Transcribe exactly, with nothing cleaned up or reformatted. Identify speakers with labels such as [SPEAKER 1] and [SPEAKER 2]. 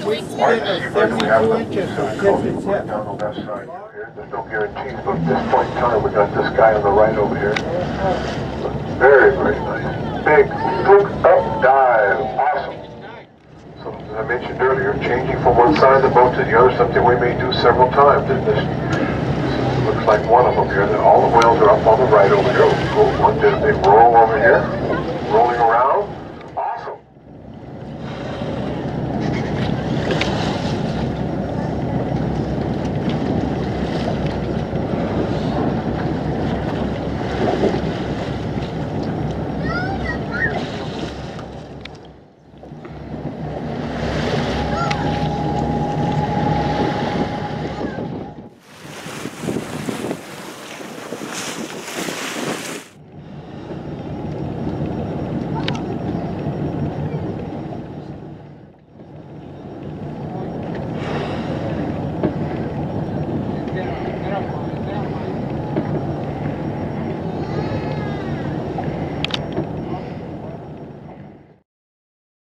[SPEAKER 1] seventy-two inches, I guess it's it.
[SPEAKER 2] Down the left side here. There's no guarantees, but at this point in time, we got this guy on the right over here. Very, very nice. Big fluke up dive. Awesome. So, as I mentioned earlier, changing from one side of the boat to the other, something we may do several times. And this, this looks like one of them here. Then all the whales are up on the right over here. One did a big roll over here, rolling around.